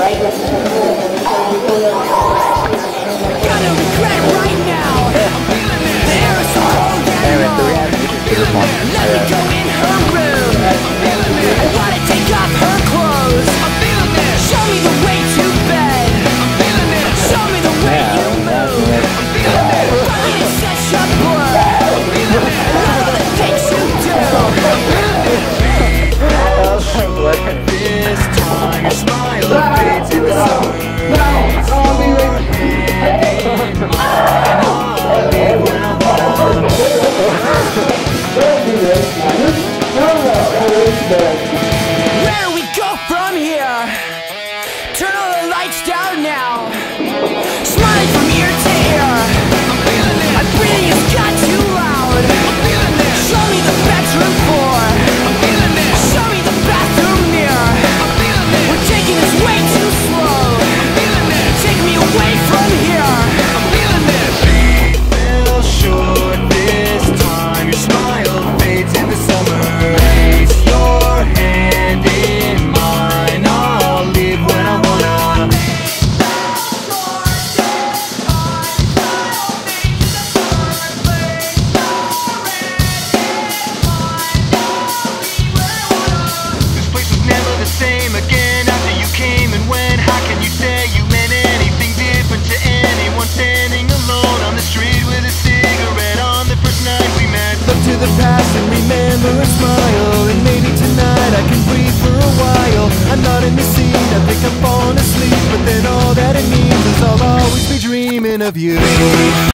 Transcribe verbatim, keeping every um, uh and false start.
Gonna regret right now. The air is so cold and low. Let me go in her room. I wanna take off her clothes. Show me the way to bed. Show me the way you move. Fucking is such a blur. None of the things you do. This time your smile fades in the summer. Where do we go from here? Turn all the lights down now. Smiling from ear to ear. My breathing has got too loud. Show me the bedroom floor. Show me the bathroom mirror. We're taking this way too slow. Take me away from here. Fell short this time. Your smile fades in the summer. Place your hand in mine. I'll leave when I wanna. This place was never the same again after you came and went. How can you say you meant anything different to anyone standing alone on the street with a cigarette on the first night we met? Look to the past and remember a smile. And maybe tonight I can breathe for a while. I'm not in the scene, I think I'm falling asleep. But then all that it means is I'll always be dreaming of you.